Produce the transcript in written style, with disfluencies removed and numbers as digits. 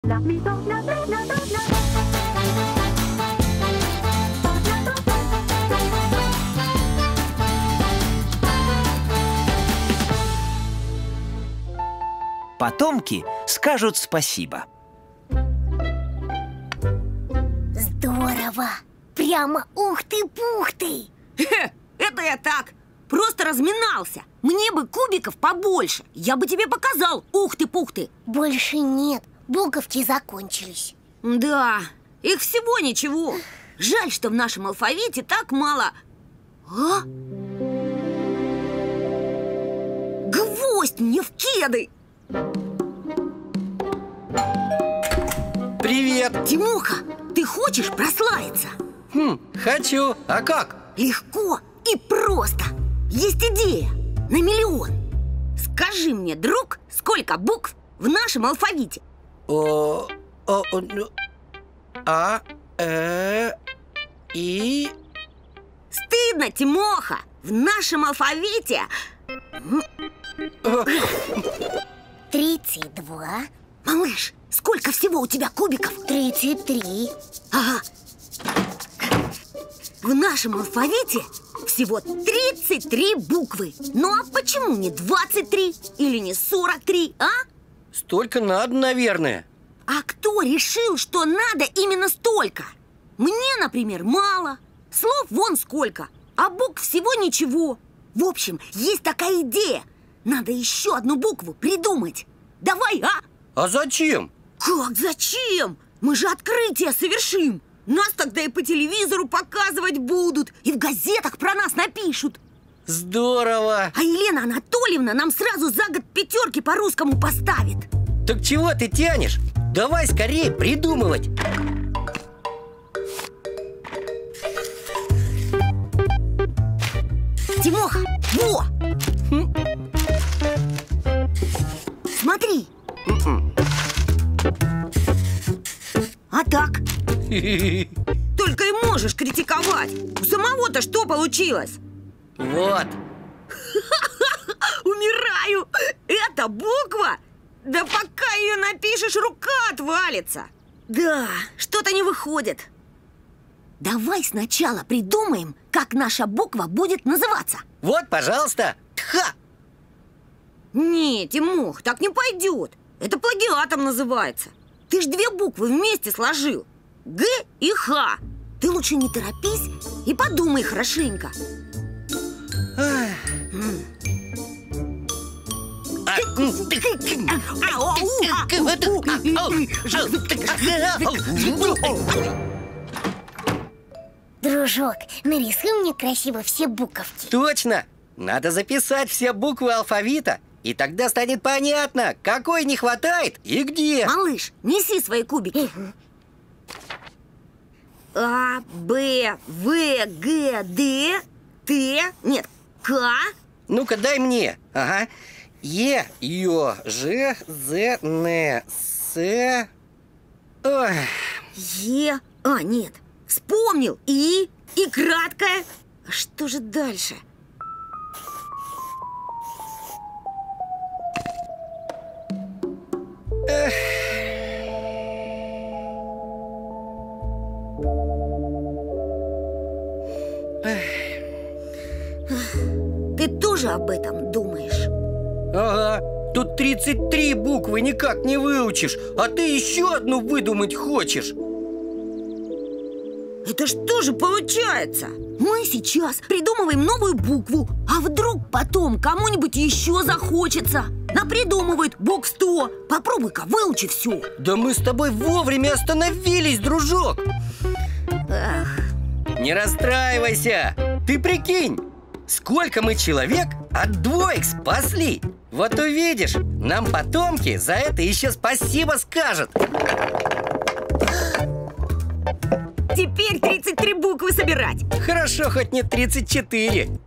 Потомки скажут спасибо. Здорово! Прямо ух-ты-пух-ты! Это я так, просто разминался. Мне бы кубиков побольше. Я бы тебе показал, ух-ты-пух-ты. Больше нет, буковки закончились. Да, их всего ничего. Жаль, что в нашем алфавите так мало. А? Гвоздь мне в кеды! Привет! Тимоха, ты хочешь прославиться? Хочу. А как? Легко и просто. Есть идея на миллион. Скажи мне, друг, сколько букв в нашем алфавите? А, И. Стыдно, Тимоха. В нашем алфавите 32. Малыш, сколько всего у тебя кубиков? 33. Ага. В нашем алфавите всего 33 буквы. Ну а почему не 23 или не 43, а? Столько надо, наверное. А кто решил, что надо именно столько? Мне, например, мало. Слов вон сколько, а букв всего ничего. В общем, есть такая идея. Надо еще одну букву придумать. Давай, а? А зачем? Как зачем? Мы же открытие совершим. Нас тогда и по телевизору показывать будут, и в газетах про нас напишут. Здорово! А Елена Анатольевна нам сразу за год 5 по русскому поставит. Так чего ты тянешь? Давай скорее придумывать. Тимоха, во! Смотри. А так? Только и можешь критиковать. У самого-то что получилось? Вот. Умираю. Это буква? Да пока ее напишешь, рука отвалится. Да, что-то не выходит. Давай сначала придумаем, как наша буква будет называться. Вот, пожалуйста. Тха! Не, Тимох, так не пойдет. Это плагиатом называется. Ты ж 2 буквы вместе сложил. Г и Х. Ты лучше не торопись и подумай хорошенько. Дружок, нарисуй мне красиво все буковки. Точно! Надо записать все буквы алфавита, и тогда станет понятно, какой не хватает и где. Малыш, неси свои кубики. А, Б, В, Г, Д, Т, нет, К. Ну-ка, дай мне. Ага. Е, Ё, Ж, З, Н, С. Ой. Е, а, нет, вспомнил. И краткое. А что же дальше? Ты тоже об этом думаешь? Ага, тут 33 буквы никак не выучишь, а ты еще одну выдумать хочешь. Это что же получается? Мы сейчас придумываем новую букву, а вдруг потом кому-нибудь еще захочется. Напридумывают букв 100. Попробуй-ка, выучи все. Да мы с тобой вовремя остановились, дружок. Эх. Не расстраивайся. Ты прикинь, сколько мы человек от двоек спасли. Вот увидишь, нам потомки за это еще спасибо скажут. Теперь 33 буквы собирать. Хорошо, хоть не 34.